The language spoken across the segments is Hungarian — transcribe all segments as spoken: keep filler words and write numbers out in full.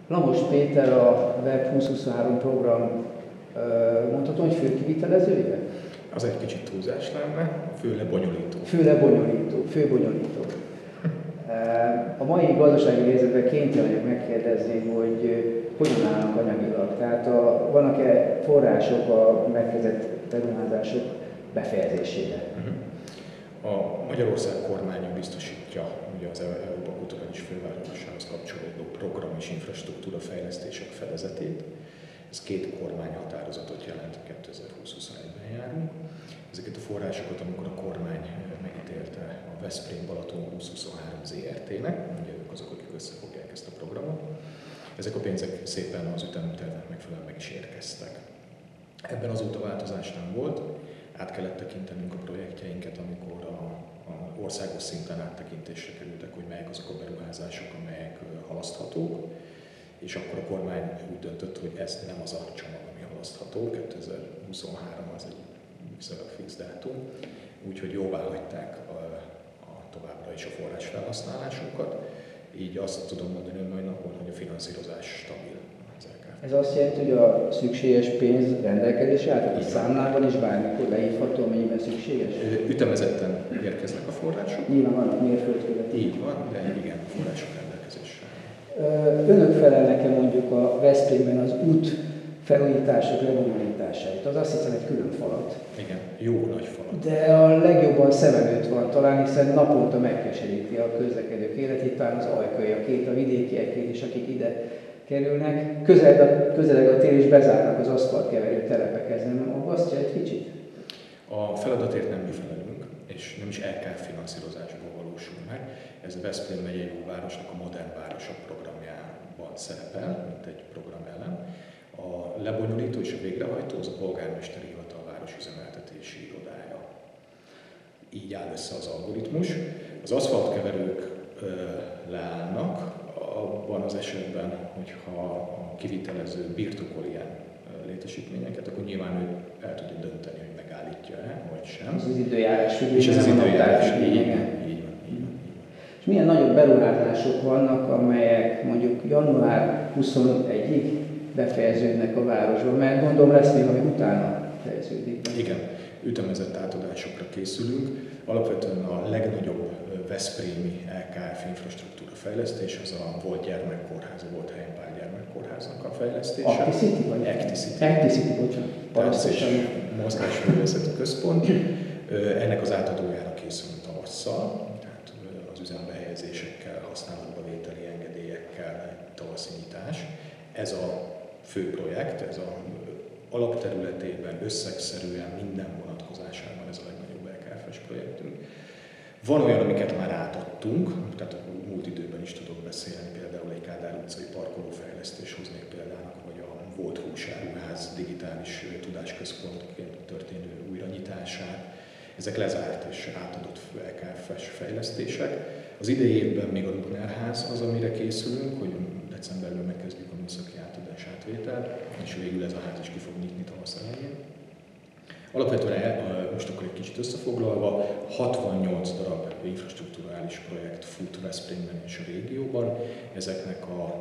Lamos Péter a Web húsz-huszonhárom program, mondhatom, hogy fő kivitelezője? Az egy kicsit túlzás lenne, fő lebonyolító. Fő lebonyolító, fő bonyolító. A mai gazdasági helyzetben kénytelen vagyok megkérdezni, hogy hogyan állnak anyagilag. Tehát a, vannak-e források a megkezdett beruházások befejezésére? A Magyarország kormánya biztosítja ugye az é u kulturális fővárosához kapcsolódó program és infrastruktúra fejlesztések fedezetét. Ez két kormányhatározatot jelent, kétezer-húsz-huszonegyben járunk. Ezeket a forrásokat, amikor a kormány megítélte a Veszprém Balaton húsz-huszonhárom zé er té-nek, ugye ők azok, akik összefogják ezt a programot, ezek a pénzek szépen az ütemtervnek megfelelően meg is érkeztek. Ebben azóta változás nem volt, át kellett tekintenünk a projektjeinket, amikor a, a országos szinten áttekintésre kerültek, hogy melyek azok a beruházások, amelyek halaszthatók, és akkor a kormány úgy döntött, hogy ez nem az a csomag, ami halasztható, kétezer-huszonhárom az egy viszonylag fix dátum, úgyhogy jóvá hagyták a, a továbbra is a forrás felhasználásunkat, így azt tudom mondani a mai napon, hogy a finanszírozás stabil. Ez azt jelenti, hogy a szükséges pénz rendelkezésre áll, tehát a számlában is bármikor leírható, amennyiben szükséges? Ütemezetten érkeznek a források. Nyilván vannak mérföldkövek. Így van, de igen, a források rendelkezésre. Önök felelnek-e mondjuk a Veszprémben az út felújítások lebonyolításait? Az azt hiszem egy külön falat. Igen, jó nagy falat. De a legjobban szem előtt van talán, hiszen naponta megkeseríti a közlekedők életét, talán az ajkaiakét, a vidékiekét is, akik ide kerülnek. Közeleg a, közeleg a tér is bezárnak az aszfaltkeverő telepek, ez nem aggasztja egy kicsit? A feladatért nem mi felelünk, és nem is é ká finanszírozásból valósul meg. Ez a Veszprém megyei városnak a Modern Városok programjában szerepel, mint egy program ellen. A lebonyolító és a végrehajtó az a polgármesteri hivatal városüzemeltetési irodája. Így áll össze az algoritmus. Az aszfaltkeverők ö, leállnak, abban az esetben, hogyha a kivitelező birtokol ilyen létesítményeket, akkor nyilván ő el tudja dönteni, hogy megállítja-e, vagy sem. Ez az időjárás figyelme. És ez az időjárás, így, így van, így van. És milyen nagyobb beruházások vannak, amelyek mondjuk január huszonegyedikéig befejeződnek a városban, mert gondolom lesz még, ami utána fejeződik. Igen, ütemezett átadásokra készülünk. Alapvetően a legnagyobb veszprémi é ká ef infrastruktúra fejlesztés, az a volt gyermekkórház, a volt Helyenpál gyermekkórháznak a fejlesztése. Acticity vagy? Acticity. Acticity, bocsánat. Parasztosan mozgásművészeti központ. Ennek az átadójára készülünk tavasszal, tehát az üzembe helyezésekkel, használatba vételi engedélyekkel, tavaszi nyitás. Ez a fő projekt, ez a alapterületében, összegszerűen minden vonatkozásában ez a legnagyobb é ká ef-es projektünk. Van olyan, amiket már átadtunk, tehát a múlt időben is tudok beszélni, például egy Kádár utcai parkolófejlesztés hoznék példának, vagy a volt húsáruház digitális tudásközpontként történő újranyitását. Ezek lezárt és átadott é ká ef-es fejlesztések. Az idei évben még a Lugner-ház az, amire készülünk, hogy decemberben megkezdjük a műszaki átadás átvételt, és végül ez a ház is ki fog nyitni tavasz elején. Alapvetően most akkor egy kicsit összefoglalva, hatvannyolc darab infrastrukturális projekt fut Veszprémben és a régióban. Ezeknek a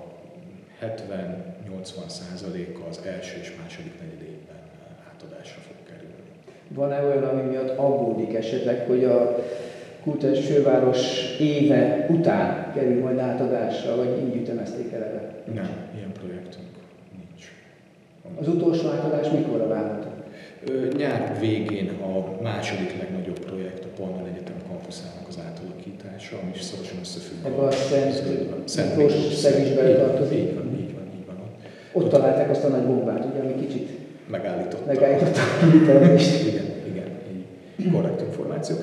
hetven-nyolcvan százaléka az első és második negyedévben átadásra fog kerülni. Van-e olyan, ami miatt aggódik esetleg, hogy a kulturális főváros éve után kerül majd átadásra, vagy így ütemezték eleve? Nem, ilyen projektünk nincs. Az utolsó átadás mikorra várható? Nyár végén a második legnagyobb projekt, a Pannon Egyetem kampuszának az átalakítása, ami is szorosan összefügg. Ebben a Szent Miklós Szegésbe tartozik. Így van, így van, így van. Ott, ott találták azt a nagy bombát, ugye, ami kicsit megállította. Megállította a kivitelezést. Igen, igen, így korrekt információ.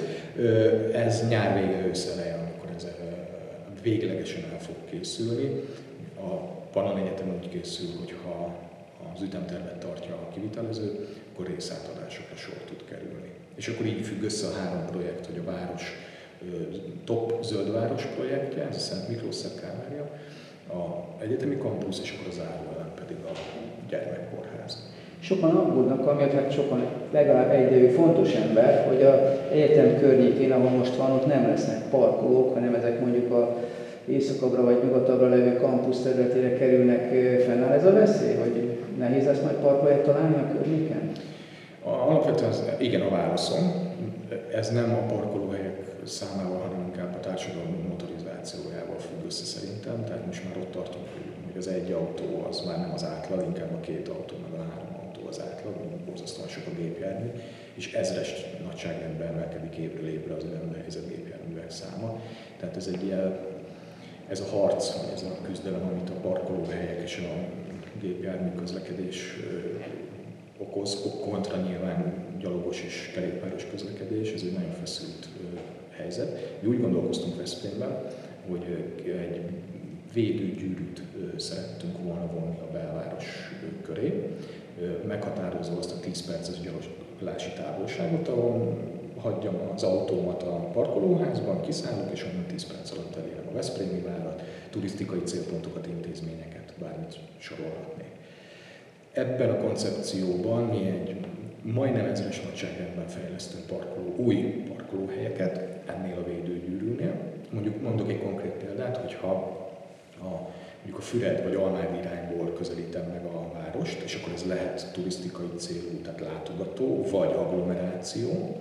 Ez nyár vége, ősz eleje, amikor ez véglegesen el fog készülni. A Pannon Egyetem úgy készül, hogy ha az ütemtervet tartja a kivitelező, akkor részátadásokra sor tud kerülni. És akkor így függ össze a három projekt, hogy a város top zöldváros projektje, ez a Szent Miklós Szent Kálmária, a egyetemi kampusz, és akkor az záróelem pedig a gyermekkórház. Sokan aggódnak, amiatt hát sokan, legalább egy fontos ember, hogy az egyetem környékén, ahol most van, ott nem lesznek parkolók, hanem ezek mondjuk a északabbra vagy nyugatabbra levő kampusz területére kerülnek, fennáll ez a veszély, hogy nehéz lesz majd parkolóhelyet találni a környéken? Alapvetően az, igen a válaszom. Ez nem a parkolóhelyek számával, hanem inkább a társadalom motorizációjával függ össze szerintem. Tehát most már ott tartunk, hogy az egy autó az már nem az átlag, inkább a két autó, meg a három autó az átlag, borzasztóan sok a gépjármű, és ezres nagyságrendben emelkedik évről évre az olyan nehézebb gépjárművek száma. Tehát ez egy ilyen, ez a harc, ez a küzdelem, amit a parkolóhelyek és a gépjármű közlekedés okoz, kontra nyilván gyalogos és kerékpáros közlekedés, ez egy nagyon feszült helyzet. Mi úgy gondolkoztunk Veszprémben, hogy egy védőgyűrűt szerettünk volna vonni a belváros köré, meghatározva azt a tíz perces gyaloglási távolságot, ahol hagyjam az autómat a parkolóházban, kiszállok, és onnan tíz perc alatt elérem a veszprémi várat, turisztikai célpontokat, intézményeket, bármit sorolhatnék. Ebben a koncepcióban mi egy majdnem ezres nagyságrendben fejlesztünk parkoló, új parkolóhelyeket ennél a védőgyűrűnél. Mondjuk mondok egy konkrét példát, hogyha a, mondjuk a Füred vagy Almádi irányból közelítem meg a várost, és akkor ez lehet turisztikai célú, tehát látogató, vagy agglomeráció.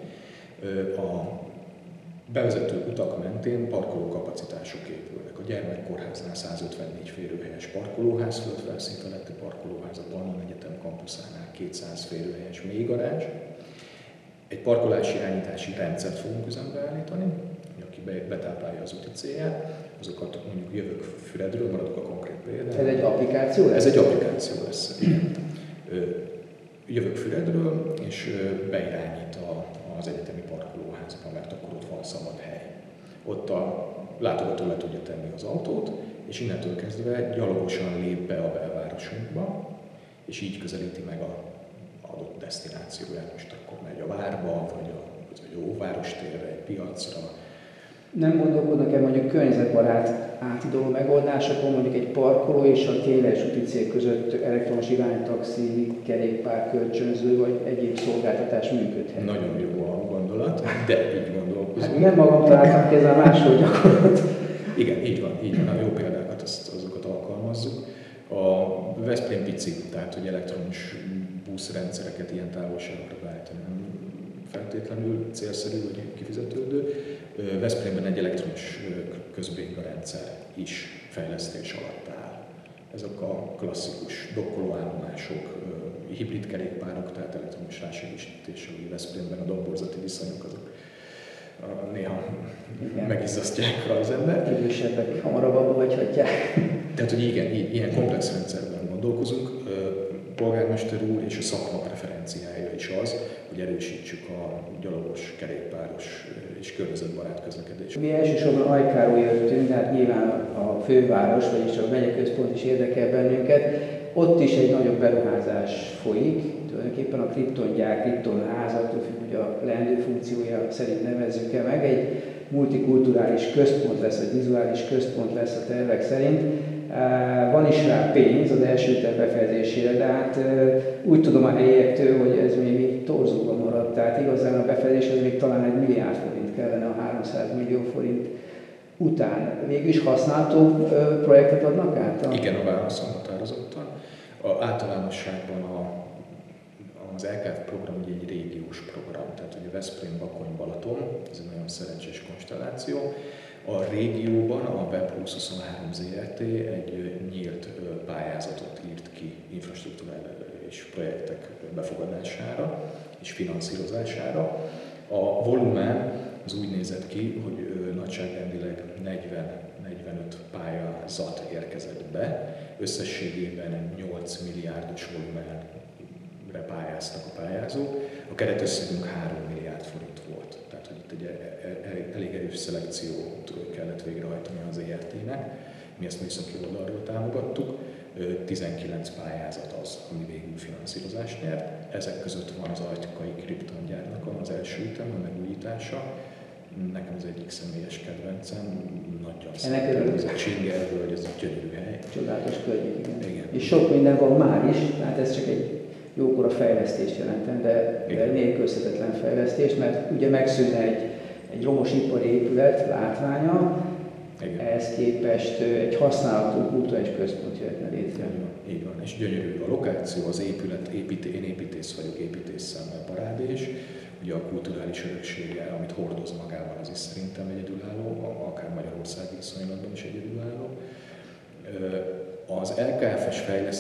A bevezető utak mentén parkolókapacitások épülnek. A gyermekkórháznál százötvennégy férőhelyes parkolóház, földfelszín feletti parkolóház, a Pannon Egyetem kampuszánál kétszáz férőhelyes mélygarázs. Egy parkolási irányítási rendszert fogunk üzembe állítani, aki betáplálja az úti célját, azokat mondjuk jövök Füredről, maradok a konkrét példát. Ez egy applikáció lesz? Ez egy applikáció lesz, igen. Jövök Füredről, és beirányít a, az egyetemi parkolóházba, mert akkor ott van szabad hely. Ott a látogató le tudja tenni az autót, és innentől kezdve gyalogosan lép be a belvárosunkba, és így közelíti meg a adott desztinációját. Most akkor megy a várba, vagy a, vagy a óvárostérre, egy piacra. Nem gondolkodnak-e mondjuk környezetbarát átidaló megoldásokon, mondjuk egy parkoló és a tényleges úti cél között elektromos iránytaxi, kerékpár, kölcsönző vagy egyéb szolgáltatás működhet? Nagyon jó a gondolat, de így gondolkozunk. Hát nem magam találtam ki, ez a máshol gyakorlat. Igen, így van, így van, a jó példákat, azt, azokat alkalmazzuk. A Veszprém pici, tehát hogy elektromos buszrendszereket ilyen távolságokra beállítani nem feltétlenül célszerű vagy kifizetődő. Veszprémben egy elektromos közbénkarendszer is fejlesztés alatt áll. Ezek a klasszikus dokkolóállomások, hibrid kerékpárok, tehát elektromos rásegítéssel, hogy Veszprémben a domborzati viszonyok azok néha igen, megizzasztják az ember. Idősebbek hamarabb abba hagyhatják. Tehát, hogy igen, ilyen komplex rendszerben gondolkozunk. Polgármester úr és a szakma preferenciája is az, hogy erősítsük a gyalogos, kerékpáros és környezetbarát közlekedést. Mi elsősorban Ajkáról jöttünk, de hát nyilván a főváros, vagyis a megyeközpont is érdekel bennünket. Ott is egy nagyobb beruházás folyik, tulajdonképpen a kriptongyár, kriptonház, attól függ, hogy a leendő funkciója szerint nevezzük-e meg, egy multikulturális központ lesz, vagy vizuális központ lesz a tervek szerint. Van is rá pénz az első terv befejezésére, de hát úgy tudom a helyiektől, hogy ez még, még torzóban maradt. Tehát igazán a befejezéshez még talán egy milliárd forint kellene a háromszáz millió forint után. Végülis használható projektet adnak át? A... Igen, a válaszom határozottan. A általánosságban a, az el ká ef program ugye egy régiós program, tehát ugye Veszprém, Bakony, Balaton, ez egy nagyon szerencsés konstelláció. A régióban a Webplusz huszonhárom Zrt. Egy nyílt pályázatot írt ki infrastruktúrális projektek befogadására és finanszírozására. A volumen az úgy nézett ki, hogy nagyságrendileg negyven-negyvenöt pályázat érkezett be, összességében nyolc milliárdos volumenre pályáztak a pályázók, a keretösszegünk három milliárd forint volt. Tehát, hogy itt egy elég erős szelekciót kellett végrehajtani az é er té-nek, mi ezt műszaki oldalról támogattuk, tizenkilenc pályázat az, ami végül finanszírozást nyert. Ezek között van az Ajkai kriptongyárnak az első ütem, a megújítása. Nekem az egyik személyes kedvencem, nagyon szeretem, ez a Csingervölgy, ez egy gyönyörű hely. Csodálatos környék, igen. igen. És sok minden van már is, tehát ez csak egy jókora fejlesztést jelentem, de, de nélkülözhetetlen fejlesztés, mert ugye megszűnne egy, egy romos ipari épület látványa, Igen. Ehhez képest egy használható kulturális központ jöhetne létre. Így van, így van. És gyönyörű a lokáció, az épület, építé, én építész vagyok, építész szemmel parádés. Ugye a kulturális öröksége, amit hordoz magában, az is szerintem egyedülálló, akár Magyarország viszonylatban is egyedülálló. Az el ká ef-es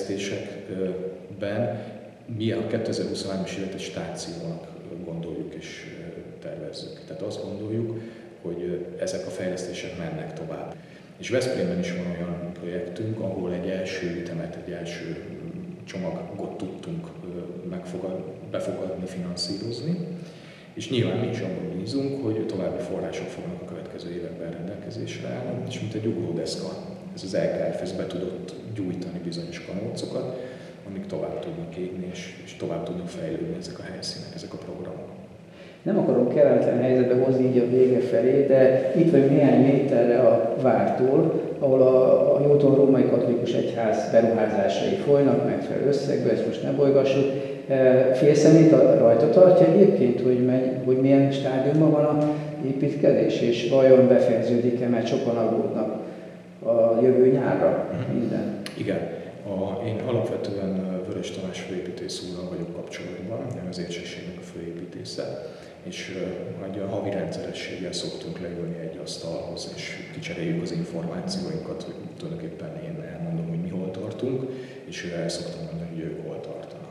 fejlesztésekben mi a kétezer-huszonhármas évet egy stációnak gondoljuk és tervezzük. Tehát azt gondoljuk, hogy ezek a fejlesztések mennek tovább. És Veszprémben is van olyan projektünk, ahol egy első ütemet, egy első csomagot tudtunk megfogad, befogadni, finanszírozni. És nyilván mi is abban bízunk, hogy további források fognak a következő években rendelkezésre állni, és mint egy ugródeszka, ez az el ká ef ez be tudott gyújtani bizonyos kanócokat, amik tovább tudnak égni, és, és tovább tudnak fejlődni ezek a helyszínek, ezek a programok. Nem akarom kellemetlen helyzetbe hozni így a vége felé, de itt vagyunk néhány méterre a vártól, ahol a, a Jóton Római Katolikus Egyház beruházásai folynak, megfelelő összegben, ezt most ne bolygassuk. Félszemét rajta tartja egyébként, hogy, megy, hogy milyen stádiumban van a építkezés, és vajon befejeződik-e, mert sokan aggódnak a jövő nyárra minden. Igen. A, én alapvetően Vörös Tamás főépítész úrral vagyok kapcsolatban, az érsekségnek a főépítésze, és uh, a havi rendszerességgel szoktunk leülni egy asztalhoz, és kicseréljük az információinkat, hogy tulajdonképpen én elmondom, hogy mi hol tartunk, és ő el szoktam mondani, hogy ők hol tartanak.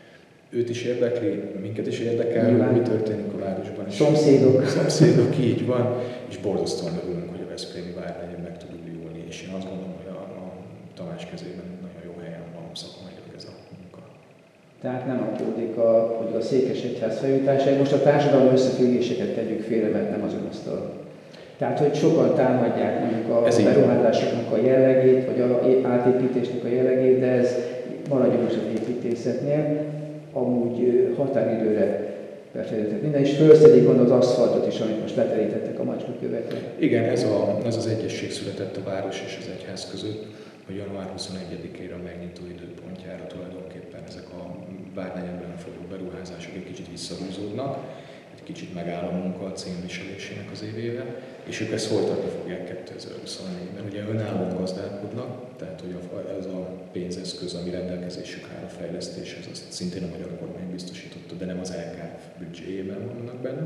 Őt is érdekli, minket is érdekel, hogy mi történik a városban. Szomszédok. Szomszédok, így van, és borzasztóan örülünk, hogy a veszprémi várnegyen meg tud újulni, és én azt gondolom, hogy a, a Tamás kezében nagyon jó helyen van szakmailag ez a munka. Tehát nem aggódik, a, hogy a Székesegyház felújítása, most a társadalmi összefüggéseket tegyük félre, mert nem az önasztal. Tehát, hogy sokan támadják mondjuk a beruházásoknak a jellegét, vagy a átépítésnek a jellegét, de ez maradjon most az építészetnél, amúgy határidőre befejeződhet minden, és felszedik van az aszfaltot is, amit most leterítettek a macskakövekre. Igen, ez, a, ez az egyesség született a város és az egyház között, hogy január huszonegyedikére a megnyitó időpontjára tulajdonképpen ezek a várnegyedben folyó beruházások egy kicsit visszahúzódnak, egy kicsit megáll a munka a címviselésének az évével, és ők ezt folytatni fogják kétezer-huszonnégyben. Ugye önállóan gazdálkodnak, tehát hogy ez a pénzeszköz, ami rendelkezésükre áll a fejlesztéshez, azt szintén a magyar kormány biztosította, de nem az el ká ef büdzséjében vannak benne,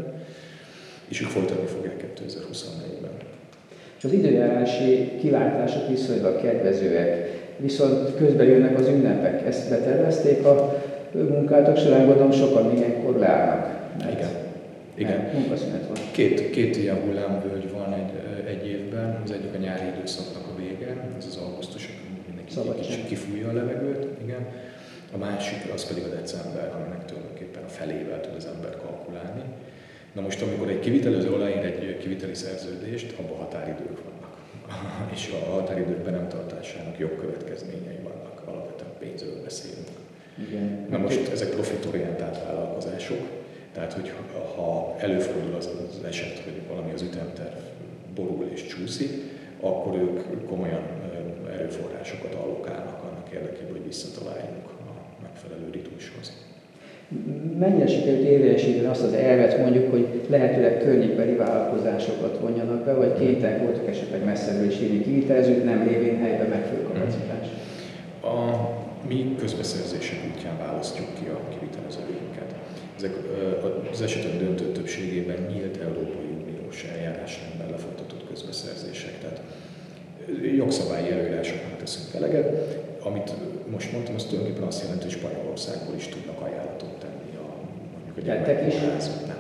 és ők folytatni fogják kétezer-huszonnégyben. És az időjárási kilátások viszonylag kedvezőek, viszont közben jönnek az ünnepek. Ezt betervezték a munkátok során, gondolom sokan még ilyenkor leállnak. Igen. Igen. Munkaszünet van. Két, két ilyen hullámvölgy van egy, egy évben, az egyik a nyári időszaknak a vége, ez az augusztus, amikor mindenki kicsit kifújja a levegőt, igen. A másik az pedig a december, aminek tulajdonképpen a felével tud az ember kalkulálni. Na most, amikor egy kivitelező aláír egy kiviteli szerződést, abban határidők vannak. És a határidők be nem tartásának jogkövetkezményei vannak, alapvetően pénzről beszélünk. Igen. Na most ezek profitorientált vállalkozások, tehát hogy ha előfordul az az eset, hogy valami az ütemterv borul és csúszik, akkor ők komolyan erőforrásokat allokálnak annak érdekében, hogy visszataláljunk a megfelelő ritmushoz. Mennyire sikerült érvényesíteni azt az elvet mondjuk, hogy lehetőleg környékbeli vállalkozásokat vonjanak be, vagy kénytelenek voltak esetleg messzebbről is írni kivitelezőt, nem lévén helyben megfelelő kapacitás? A mi közbeszerzések útján választjuk ki a kivitelezőinket. Ezek az esetek döntő többségében nyílt Európai Uniós eljárásrendben lefolytatott közbeszerzések, tehát jogszabályi előírásoknak teszünk eleget. Amit most mondtam, az tulajdonképpen azt jelenti, hogy Spanyolországból is tudnak ajánlatot tenni a mondjuk a gyermekkórházat. Nem.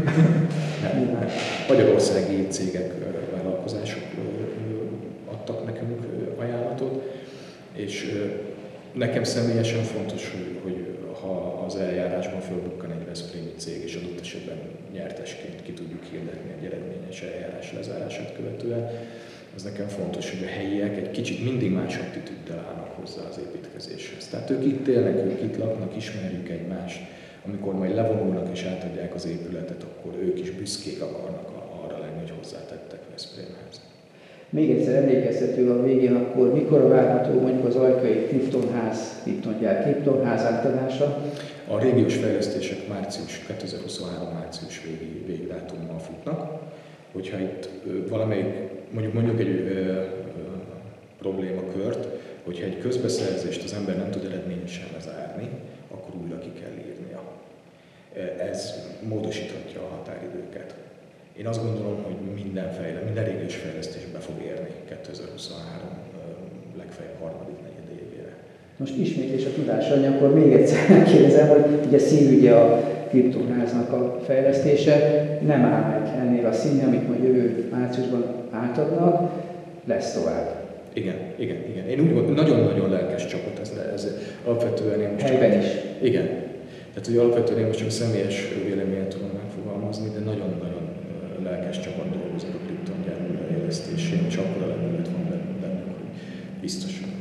nem. nem. Magyarországi cégek, vállalkozások adtak nekünk ajánlatot, és nekem személyesen fontos, hogy, hogy ha az eljárásban fölbukkan egy veszprémi cég, és adott esetben nyertesként ki tudjuk hirdetni egy eredményes eljárás lezárását követően, az nekem fontos, hogy a helyiek egy kicsit mindig más attitűddel állnak hozzá az építkezéshez. Tehát ők itt élnek, ők itt laknak, ismerjük egymást. Amikor majd levonulnak és átadják az épületet, akkor ők is büszkék akarnak arra lenni, hogy hozzátettek Veszprémhez. Még egyszer emlékeztető a végén, akkor mikor várható mondjuk az ajkai Kliptonház, Kliptongyár Kliptonház átadása? A régiós fejlesztések március, kétezer-huszonhárom március végi végdátummal futnak. Hogyha itt valamelyik mondjuk mondjuk egy ö, ö, problémakört, hogyha egy közbeszerzést az ember nem tud eredményesen lezárni, akkor újra ki kell írnia. Ez módosíthatja a határidőket. Én azt gondolom, hogy minden, fejle, minden régiós fejlesztés be fog érni kétezer-huszonhárom legfeljebb harmadik negyedévére. Most ismétlés a tudásanyag, akkor még egyszer kérdezem, hogy ugye szívügye a kriptonáznak a fejlesztése, nem áll meg ennél a színnél, amit majd jövő márciusban átadnak, lesz tovább. Igen, igen, igen. Én úgy gondolom, nagyon-nagyon lelkes csapat ez, ez alapvetően én most helyben csak, is. Igen. Tehát, hogy alapvetően én most csak személyes véleményet tudom megfogalmazni, de nagyon-nagyon lelkes csapat dolgozik a kriptongyár újraélesztésén, és akkor a lendület van bennünk, hogy biztos,